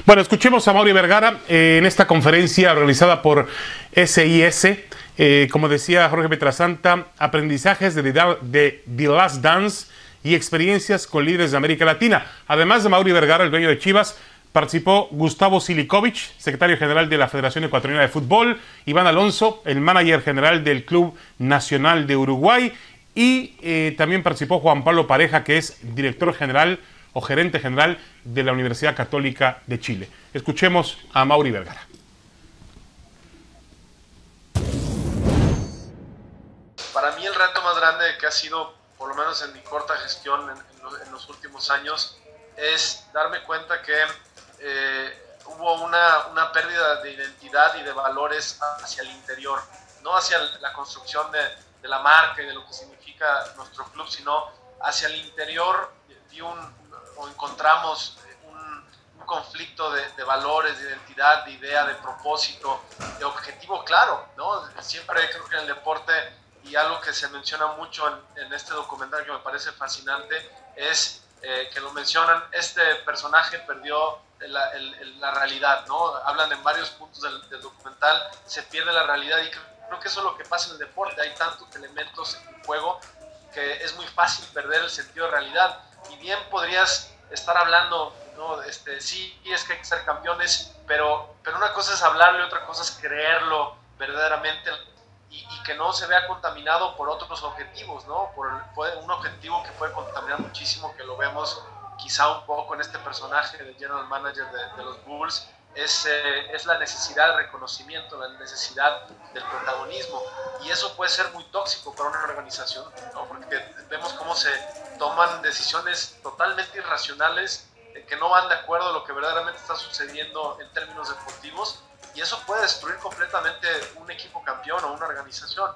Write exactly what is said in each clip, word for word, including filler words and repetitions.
Bueno, escuchemos a Mauri Vergara eh, en esta conferencia organizada por S I S. Eh, como decía Jorge Pietrasanta, aprendizajes de, de The Last Dance y experiencias con líderes de América Latina. Además de Mauri Vergara, el dueño de Chivas, participó Gustavo Silikovic, secretario general de la Federación Ecuatoriana de Fútbol, Iván Alonso, el manager general del Club Nacional de Uruguay, y eh, también participó Juan Pablo Pareja, que es director general o gerente general de la Universidad Católica de Chile. Escuchemos a Mauri Vergara. Para mí el reto más grande que ha sido, por lo menos en mi corta gestión en, en, los, en los últimos años, es darme cuenta que eh, hubo una, una pérdida de identidad y de valores hacia el interior, no hacia la construcción de, de la marca y de lo que significa nuestro club, sino hacia el interior. Vi un, o encontramos un, un conflicto de, de valores, de identidad, de idea, de propósito, de objetivo claro, ¿no? Siempre creo que en el deporte, y algo que se menciona mucho en, en este documental que me parece fascinante, es eh, que lo mencionan, este personaje perdió la, el, la realidad, ¿no? Hablan en varios puntos del, del documental, se pierde la realidad, y creo, creo que eso es lo que pasa en el deporte. Hay tantos elementos en juego que es muy fácil perder el sentido de realidad. Y bien podrías estar hablando, ¿no? Este, sí, es que hay que ser campeones, pero, pero una cosa es hablarlo y otra cosa es creerlo verdaderamente, y, y que no se vea contaminado por otros objetivos, ¿no? Por un objetivo que puede contaminar muchísimo, que lo vemos quizá un poco en este personaje de general manager de, de los Bulls, es, eh, es la necesidad de reconocimiento, la necesidad del protagonismo, y eso puede ser muy tóxico para una organización, ¿no? Porque vemos cómo se toman decisiones totalmente irracionales, eh, que no van de acuerdo a lo que verdaderamente está sucediendo en términos deportivos, y eso puede destruir completamente un equipo campeón o una organización.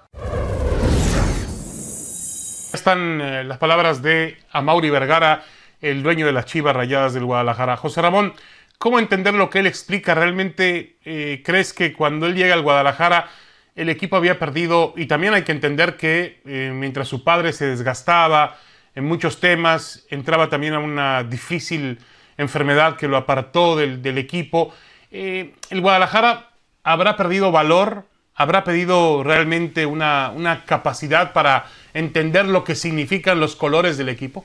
Están eh, las palabras de Mauri Vergara, el dueño de las Chivas Rayadas del Guadalajara. José Ramón, ¿cómo entender lo que él explica? ¿Realmente eh, crees que cuando él llega al Guadalajara el equipo había perdido? Y también hay que entender que eh, mientras su padre se desgastaba en muchos temas, entraba también a una difícil enfermedad que lo apartó del, del equipo. Eh, ¿El Guadalajara habrá perdido valor? ¿Habrá perdido realmente una, una capacidad para entender lo que significan los colores del equipo?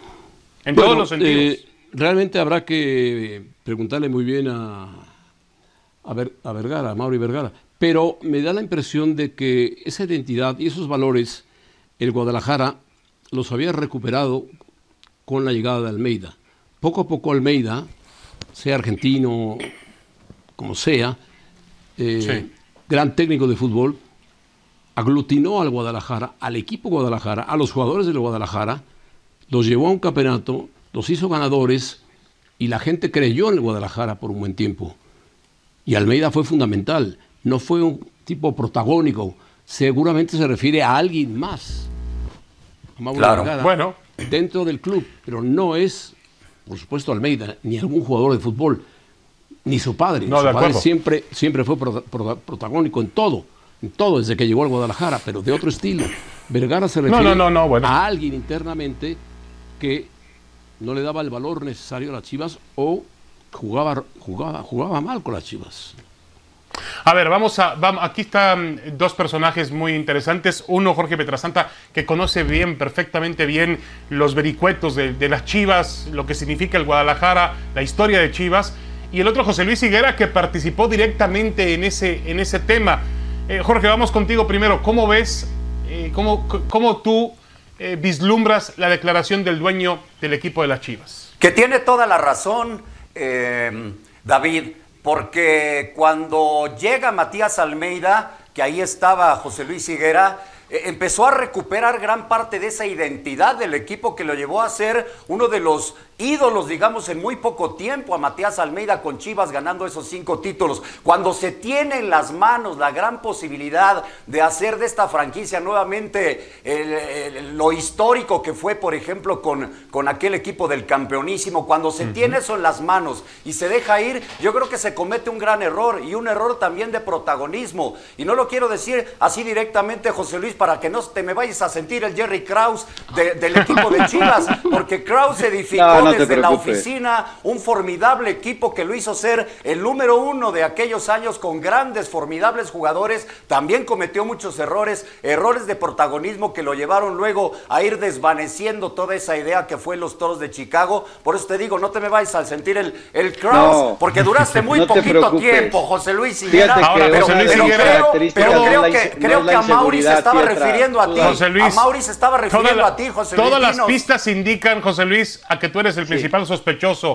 En bueno, todos los sentidos. Eh... Realmente habrá que preguntarle muy bien a, a, Ver, a Vergara, a Mauri Vergara, pero me da la impresión de que esa identidad y esos valores el Guadalajara los había recuperado con la llegada de Almeida. Poco a poco Almeida, sea argentino, como sea, eh, sí. gran técnico de fútbol, aglutinó al Guadalajara, al equipo Guadalajara, a los jugadores del Guadalajara, los llevó a un campeonato, los hizo ganadores, y la gente creyó en el Guadalajara por un buen tiempo. Y Almeida fue fundamental, no fue un tipo protagónico, seguramente se refiere a alguien más. A claro, bueno. Dentro del club, pero no es, por supuesto, Almeida, ni algún jugador de fútbol, ni su padre. No, su de padre siempre, siempre fue pro, pro, protagónico en todo, en todo, desde que llegó al Guadalajara, pero de otro estilo. Vergara se refiere no, no, no, no, bueno. a alguien internamente que no le daba el valor necesario a las Chivas o jugaba, jugaba, jugaba mal con las Chivas. A ver, vamos a, vamos, aquí están dos personajes muy interesantes. Uno, Jorge Pietrasanta, que conoce bien, perfectamente bien los vericuetos de, de las Chivas, lo que significa el Guadalajara, la historia de Chivas. Y el otro, José Luis Higuera, que participó directamente en ese, en ese tema. Eh, Jorge, vamos contigo primero. ¿Cómo ves, eh, cómo, cómo tú eh, vislumbras la declaración del dueño del equipo de las Chivas? Que tiene toda la razón, eh, David, porque cuando llega Matías Almeida, que ahí estaba José Luis Higuera, eh, empezó a recuperar gran parte de esa identidad del equipo que lo llevó a ser uno de los ídolos, digamos, en muy poco tiempo, a Matías Almeida con Chivas ganando esos cinco títulos. Cuando se tiene en las manos la gran posibilidad de hacer de esta franquicia nuevamente el, el, lo histórico que fue, por ejemplo, con, con aquel equipo del campeonísimo, cuando se uh-huh. tiene eso en las manos y se deja ir, yo creo que se comete un gran error, y un error también de protagonismo. Y no lo quiero decir así directamente, José Luis, para que no te me vayas a sentir el Jerry Krause de, del equipo de Chivas, porque Krause edificó no, no no desde la preocupes. oficina, un formidable equipo que lo hizo ser el número uno de aquellos años con grandes, formidables jugadores. También cometió muchos errores, errores de protagonismo que lo llevaron luego a ir desvaneciendo toda esa idea que fue los Toros de Chicago. Por eso te digo, no te me vayas al sentir el, el Kraus, No, porque duraste muy no te poquito preocupes. tiempo, José Luis Higuera. Fíjate Ahora, que José Luis pero Higuera, creo, característica pero no creo es la que, inse- creo no es que la a Mauri se inseguridad, estaba Pietra. refiriendo a ti. José Luis, a Mauri se estaba refiriendo toda la- a ti, José Luis. Todas las Dinos. pistas indican, José Luis, a que tú eres el principal sospechoso.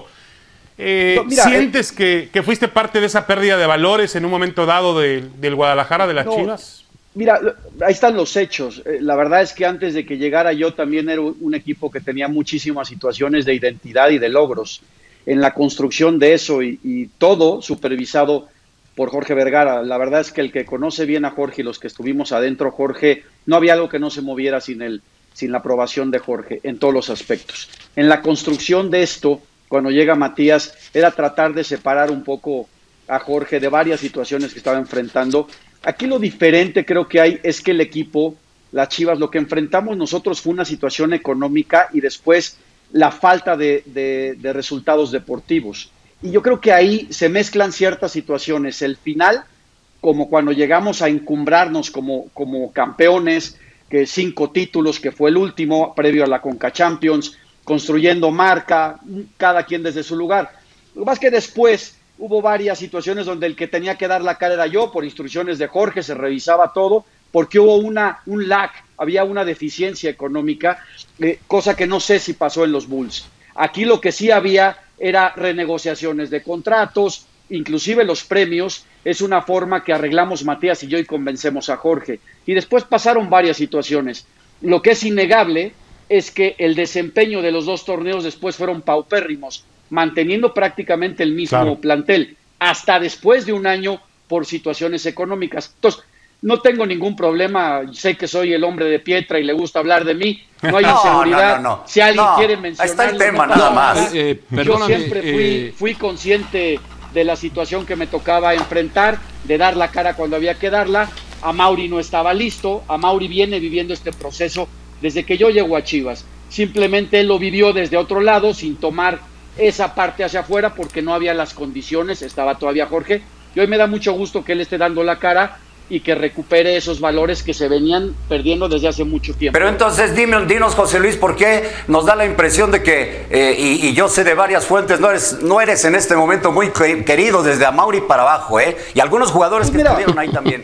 Eh, No, mira, ¿Sientes que, que fuiste parte de esa pérdida de valores en un momento dado de- del Guadalajara, de las No, Chivas? Mira, ahí están los hechos. Eh, La verdad es que antes de que llegara yo también era un equipo que tenía muchísimas situaciones de identidad y de logros en la construcción de eso y, y todo supervisado por Jorge Vergara. La verdad es que el que conoce bien a Jorge y los que estuvimos adentro, Jorge, no había algo que no se moviera sin él, sin la aprobación de Jorge en todos los aspectos. En la construcción de esto, cuando llega Matías, era tratar de separar un poco a Jorge de varias situaciones que estaba enfrentando. Aquí lo diferente creo que hay es que el equipo, las Chivas, lo que enfrentamos nosotros fue una situación económica y después la falta de, de, de resultados deportivos. Y yo creo que ahí se mezclan ciertas situaciones. El final, como cuando llegamos a encumbrarnos como, como campeones, que cinco títulos, que fue el último, previo a la Conca Champions, construyendo marca, cada quien desde su lugar. Lo más que después hubo varias situaciones donde el que tenía que dar la cara era yo, por instrucciones de Jorge, se revisaba todo, porque hubo una, un lag, había una deficiencia económica, eh, cosa que no sé si pasó en los Bulls. Aquí lo que sí había era renegociaciones de contratos, inclusive los premios, es una forma que arreglamos Matías y yo y convencemos a Jorge. Y después pasaron varias situaciones. Lo que es innegable es que el desempeño de los dos torneos después fueron paupérrimos, manteniendo prácticamente el mismo Claro. plantel, hasta después de un año por situaciones económicas. Entonces, no tengo ningún problema, sé que soy el hombre de Pietra y le gusta hablar de mí, no hay No, inseguridad. no, no, no. Si alguien No, quiere ahí mencionarlo, está el tema, no pasa nada más. Eh, eh, Yo perdóname, siempre fui, eh, fui consciente de la situación que me tocaba enfrentar, de dar la cara cuando había que darla. A Mauri no estaba listo, a Mauri viene viviendo este proceso desde que yo llego a Chivas. Simplemente él lo vivió desde otro lado, sin tomar esa parte hacia afuera, porque no había las condiciones, estaba todavía Jorge. Y hoy me da mucho gusto que él esté dando la cara y que recupere esos valores que se venían perdiendo desde hace mucho tiempo. Pero entonces dime, dinos, José Luis, ¿por qué nos da la impresión de que, eh, y, y yo sé de varias fuentes, no eres, no eres en este momento muy que- querido desde Amauri para abajo, ¿eh? Y algunos jugadores Pues que mira. estuvieron ahí también.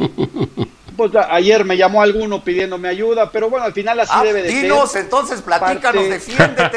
Pues a- ayer me llamó alguno pidiéndome ayuda, pero bueno, al final así Ah, debe de ser. dinos, entonces platícanos, Parte- defiéndete.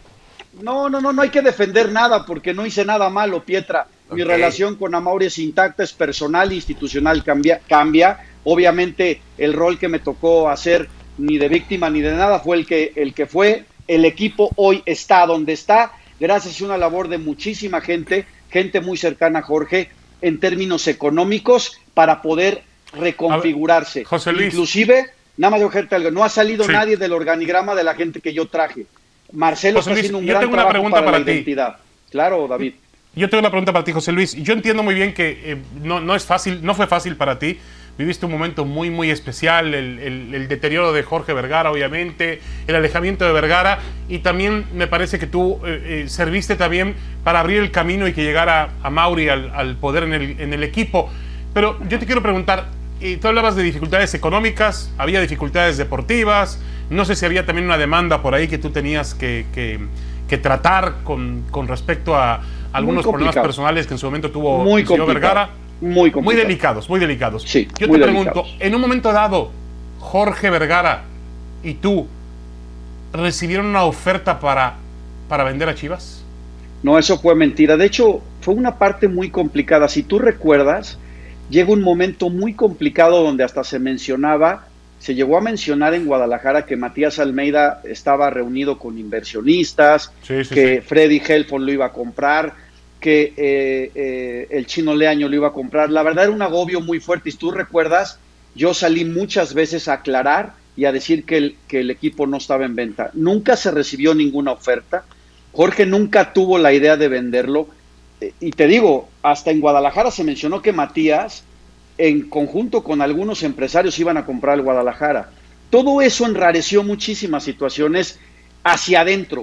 No, no, no, no hay que defender nada porque no hice nada malo, Pietra. Mi Ok. relación con Amauri es intacta, es personal, institucional, cambia, cambia. Obviamente el rol que me tocó hacer ni de víctima ni de nada fue el que, el que fue. El equipo hoy está donde está, gracias a una labor de muchísima gente, gente muy cercana a Jorge, en términos económicos, para poder reconfigurarse. A ver, José Luis. Inclusive, nada más de ojerte algo, no ha salido Sí. nadie del organigrama de la gente que yo traje. Marcelo José está Luis, haciendo un yo gran tengo una trabajo pregunta para, para la ti. identidad. Claro, David. Yo tengo una pregunta para ti, José Luis. Yo entiendo muy bien que eh, no, no es fácil, no fue fácil para ti. Viviste un momento muy, muy especial, el, el- el deterioro de Jorge Vergara, obviamente, el alejamiento de Vergara, y también me parece que tú eh, eh, serviste también para abrir el camino y que llegara a Mauri al, al poder en el, en el equipo. Pero yo te quiero preguntar, eh, tú hablabas de dificultades económicas, había dificultades deportivas, no sé si había también una demanda por ahí que tú tenías que, que, que tratar con, con respecto a algunos problemas complicado. personales que en su momento tuvo Muy el señor complicado. Vergara. Muy Muy complicado. delicados, muy delicados. Sí, Yo muy te pregunto, delicados. en un momento dado, Jorge Vergara y tú recibieron una oferta para, para vender a Chivas. No, eso fue mentira. De hecho, fue una parte muy complicada. Si tú recuerdas, llega un momento muy complicado donde hasta se mencionaba, se llegó a mencionar en Guadalajara que Matías Almeida estaba reunido con inversionistas, Sí, sí, que sí. Freddy Helfond lo iba a comprar, que eh, eh, el Chino Leaño lo iba a comprar. La verdad era un agobio muy fuerte. Y si tú recuerdas, yo salí muchas veces a aclarar y a decir que el, que el equipo no estaba en venta. Nunca se recibió ninguna oferta. Jorge nunca tuvo la idea de venderlo. Eh, Y te digo, hasta en Guadalajara se mencionó que Matías, en conjunto con algunos empresarios, iban a comprar el Guadalajara. Todo eso enrareció muchísimas situaciones hacia adentro.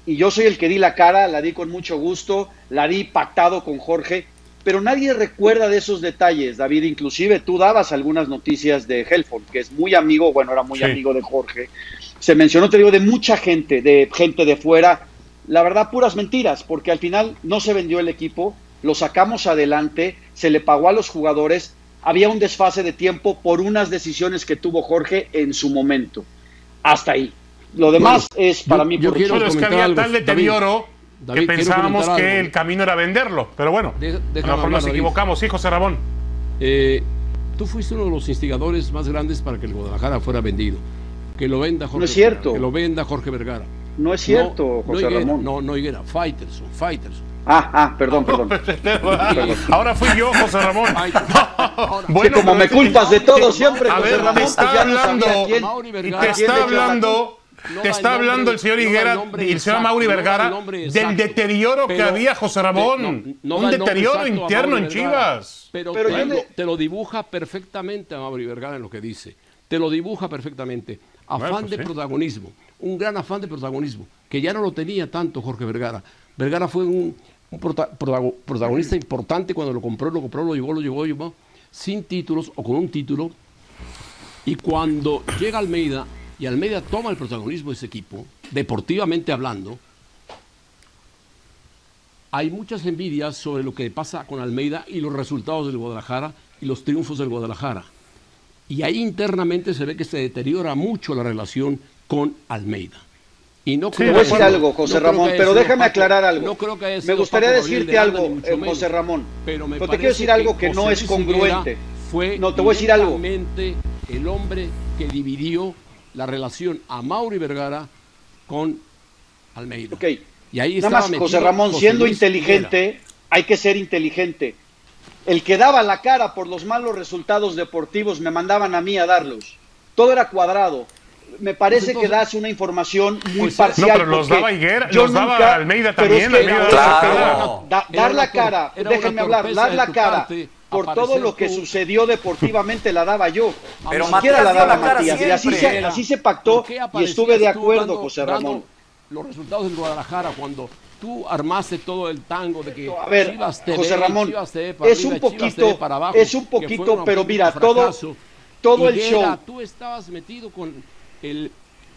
y yo soy el que di la cara, la di con mucho gusto, la di pactado con Jorge, pero nadie recuerda de esos detalles, David. Inclusive tú dabas algunas noticias de Helfond, que es muy amigo, bueno, era muy sí. amigo de Jorge. Se mencionó, te digo, de mucha gente, de gente de fuera. La verdad, puras mentiras, porque al final no se vendió el equipo, lo sacamos adelante, se le pagó a los jugadores, había un desfase de tiempo por unas decisiones que tuvo Jorge en su momento. Hasta ahí. Lo demás bueno, es para yo, mí... Yo por quiero es que había algo, tal deterioro David, que David, pensábamos que algo. el camino era venderlo, pero bueno, de, a lo mejor hablar, nos David. equivocamos. Sí, José Ramón. Eh, tú fuiste uno de los instigadores más grandes para que el Guadalajara fuera vendido. Que lo venda Jorge No es cierto. Vergara, que lo venda Jorge Vergara. No es cierto, no, José no Higuera, Ramón. No, no Higuera, Faitelson, Faitelson. Ah, ah, perdón, perdón. Ahora fui yo, José Ramón. No, bueno, sí, como me culpas de todo siempre, a José ver, Ramón, te está pues hablando, no quién, y te está hablando, no te está nombre, hablando el señor Higuera no y el señor Mauri Vergara no del deterioro que había, José Ramón. No, un deterioro interno en Chivas. Pero, pero te, lo, te lo dibuja perfectamente a Mauri Vergara en lo que dice. Te lo dibuja perfectamente. Afán bueno, pues de sí. protagonismo. Un gran afán de protagonismo, que ya no lo tenía tanto Jorge Vergara. Vergara fue un, un prota, protagonista importante cuando lo compró, lo compró, lo llevó, lo llevó, lo llevó, sin títulos o con un título. Y cuando llega Almeida, y Almeida toma el protagonismo de ese equipo, deportivamente hablando, hay muchas envidias sobre lo que pasa con Almeida y los resultados del Guadalajara y los triunfos del Guadalajara. Y ahí internamente se ve que se deteriora mucho la relación con Almeida. Y no creo sí, te voy a decir eso, algo, José no Ramón, pero déjame parte, aclarar algo. No creo que me gustaría decirte algo, eh, José Ramón, pero, me pero te quiero decir algo que, que no es congruente. Fue no, te voy a decir algo. El hombre que dividió la relación a Mauri Vergara con Almeida. Okay. Y ahí nada más, José Ramón, José siendo Luis inteligente, Higuera. Hay que ser inteligente. El que daba la cara por los malos resultados deportivos me mandaban a mí a darlos. Todo era cuadrado. Me parece entonces, que das una información muy pues, parcial. No, pero los daba Higuera, los nunca, daba Almeida también. Es que, Almeida claro. da, dar la cara, déjenme hablar, dar la cara por todo lo que tú. sucedió deportivamente la daba yo. Pero ni siquiera la daba Matías. Y así se, así se pactó y estuve de acuerdo, dando, José Ramón. Los resultados del Guadalajara cuando tú armaste todo el tango de que a ver, Chivas T V, José Ramón, Chivas T V para es arriba, un poquito, Chivas T V para abajo, es un poquito, pero mira, todo, todo el show. Tú estabas metido con el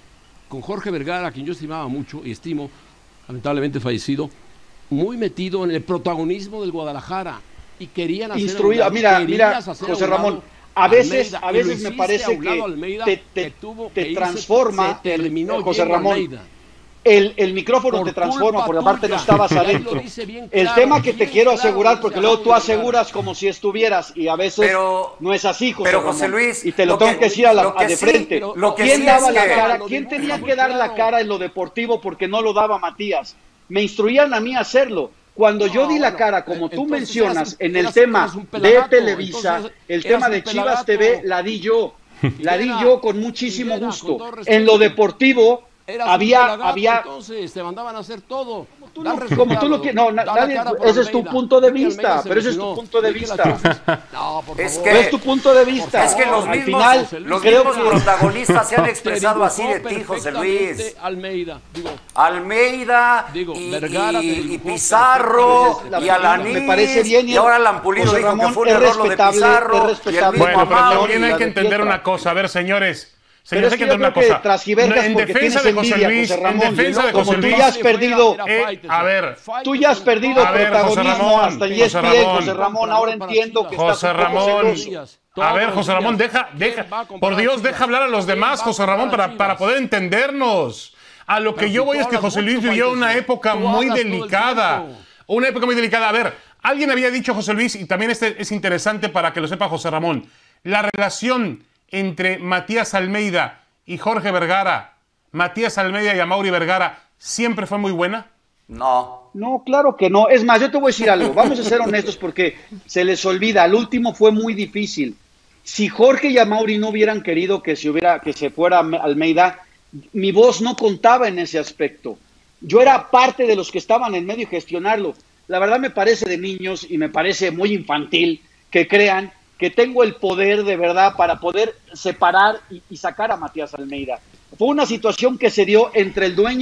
con Jorge Vergara, a quien yo estimaba mucho y estimo, lamentablemente fallecido, muy metido en el protagonismo del Guadalajara y querían hacer instruido. Un mira, mira, José Ramón, a veces, Almeida, a veces me parece que Almeida, te, te, que tuvo, te que transforma, se terminó José Ramón. Almeida. El, el micrófono por te transforma, porque aparte no estabas adentro. Claro, el tema que te quiero claro, asegurar, porque luego tú aseguras como si estuvieras, y a veces pero, no es así, José, pero José Luis, y te lo, lo tengo que, que decir a, la, a de sí, frente. Lo que ¿Quién sí daba es la que, cara? ¿Quién tenía que dar la cara en lo deportivo porque no lo daba Matías? Me instruían a mí a hacerlo. Cuando no, yo di la cara, como tú mencionas, un, en el tema de Televisa, el tema de Chivas T V, la di yo. La di yo con muchísimo gusto. En lo deportivo, había, había, entonces te mandaban a hacer todo. Tú no, como tú lo quieres, no, nadie, ese es tu punto de vista, pero ese es tu punto de vista. No, por es favor. que es tu punto de vista. Es que los Al mismos, final, los creo mismos que protagonistas se han expresado así de ti, José Luis. Almeida, digo, Almeida, digo, y, Vergara, y, y Pizarro, y Alanis, me parece bien, y, y ahora Lampulido dijo Ramón, que fue un error lo de Pizarro. Es respetable, bueno, pero también hay que entender una cosa, a ver, señores. Señores, hay que entender una cosa. En defensa de José Luis, en defensa de José Luis, tú ya has perdido, eh, a ver, tú ya has perdido ver, protagonismo hasta E S P N, José Ramón. Ahora entiendo que José Ramón. A ver, José Ramón, deja, deja, por Dios, deja hablar a los demás, José Ramón, para, para poder entendernos. A lo que yo voy es que José Luis vivió una época muy delicada. Una época muy delicada. A ver, alguien había dicho, José Luis, y también este es interesante para que lo sepa José Ramón, la relación entre Matías Almeida y Jorge Vergara, Matías Almeida y Amaury Vergara, ¿siempre fue muy buena? No. No, claro que no. Es más, yo te voy a decir algo. Vamos a ser honestos porque se les olvida. El último fue muy difícil. Si Jorge y Amaury no hubieran querido que se, hubiera, que se fuera Almeida, mi voz no contaba en ese aspecto. Yo era parte de los que estaban en medio y gestionarlo. La verdad me parece de niños y me parece muy infantil que crean que tengo el poder de verdad para poder separar y, y sacar a Matías Almeida. Fue una situación que se dio entre el dueño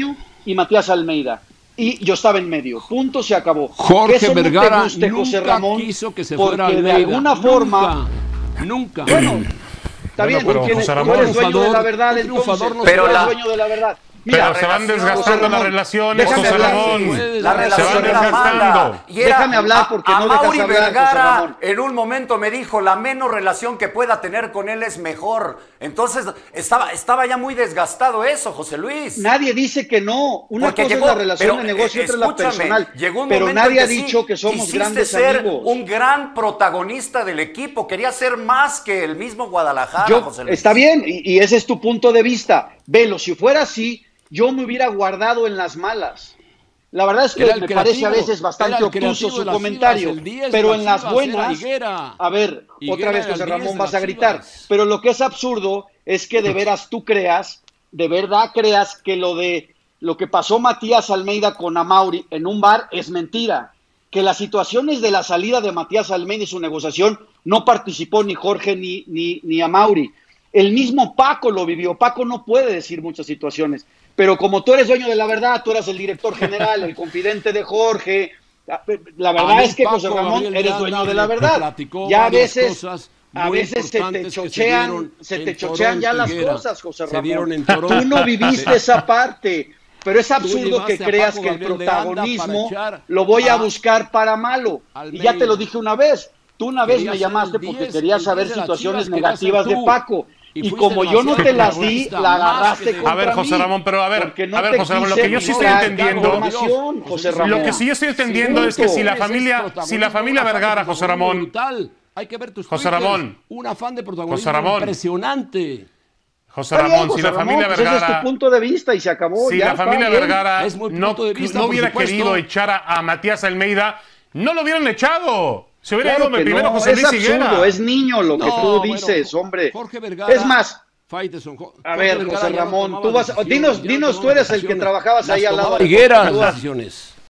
y Matías Almeida. Y yo estaba en medio. Punto, se acabó. Jorge Eso no te Vergara guste, nunca José Ramón, quiso que se porque fuera Almeida. de alguna forma... Nunca. Bueno, está Bueno, bien, pero tú, tienes, José tú Ramón, eres dueño de la triunfador, verdad, un entonces. triunfador no Tú Pero eres la- dueño de la verdad. Pero Mira, se van relación, desgastando José las Ramón, relaciones, déjame José hablar, Ramón. sí, puedes, La Se van relación era desgastando. mala. Y era- Déjame hablar porque a, no a dejas Mauri hablar, José Vergara Ramón. en un momento me dijo, la menos relación que pueda tener con él es mejor. Entonces estaba, estaba ya muy desgastado eso, José Luis. Nadie dice que no. Una Porque cosa llegó- es la relación pero, de negocio y eh, otra es la escúchame, personal. llegó un Pero momento nadie en ha que dicho sí, que somos quisiste grandes ser amigos. un gran protagonista del equipo. Quería ser más que el mismo Guadalajara, Yo, José Luis. está bien, y, y ese es tu punto de vista. Velo, si fuera así, yo me hubiera guardado en las malas. La verdad es que Era el me parece a creativo, veces bastante era el obtuso creativo su de las comentario. Chivas, el diez de Pero las en las Chivas buenas, era Higuera. a ver, Higuera otra vez era el José diez Ramón de vas las a gritar. Chivas. Pero lo que es absurdo es que de veras tú creas, de verdad creas que lo de lo que pasó Matías Almeida con Amauri en un bar es mentira. Que las situaciones de la salida de Matías Almeida y su negociación no participó ni Jorge ni, ni, ni Amauri. El mismo Paco lo vivió. Paco no puede decir muchas situaciones. Pero como tú eres dueño de la verdad, tú eras el director general, el confidente de Jorge. La, la verdad A mí es que Paco José Ramón Gabriel eres Llanda dueño de me la verdad. platicó Ya a varias veces, cosas a muy veces se te importantes que se chochean, dieron se en te chochean ya Toronto, las Higuera. cosas, José Se dieron Ramón. en Toronto. Tú no viviste esa parte. Pero es absurdo que llevaste a creas Paco que el Gabriel de Anda para protagonismo echar lo voy a a buscar para malo. Y Almeida. ya te lo dije una vez. Tú una vez Quería me ser llamaste el porque diez, querías el saber diez de las situaciones Chivas, querías ser negativas de tú. Paco. Y Y fuiste como yo no te demasiado las di, protagonista, la más agarraste que de- contra A ver, José mí, Ramón, pero a ver, porque no a ver, te José Ramón, lo quise que yo sí estoy mostrar entendiendo- información, José Lo Ramón. Lo que sí yo estoy entendiendo Sí, es que si la Ese es familia, protagonismo, si la familia un afán de Vergara, José protagonismo Ramón, brutal. Hay que ver tus José twitters. Ramón. Un afán de protagonismo José Ramón. impresionante. José Está bien, Ramón, si José la Ramón, familia pues ese es Vergara, tu punto de vista y se acabó. si ya la está familia bien. Vergara Es muy no, punto de vista, no por hubiera supuesto. querido echar a, a Matías Almeida, no lo hubieran echado. Se hubiera Claro ido que primero no, José es Luis absurdo, Higuera. es niño lo que No, tú bueno, dices, hombre. Jorge Vergara. Es más, Faitelson, Jo- a Jorge ver, Vergara José ya no Ramón, tomaba tú vas, decisiones, dinos, ya no dinos, tomaba tú eres el que decisiones. trabajabas Las ahí al lado tomaba de Higuera Tú las vas- decisiones.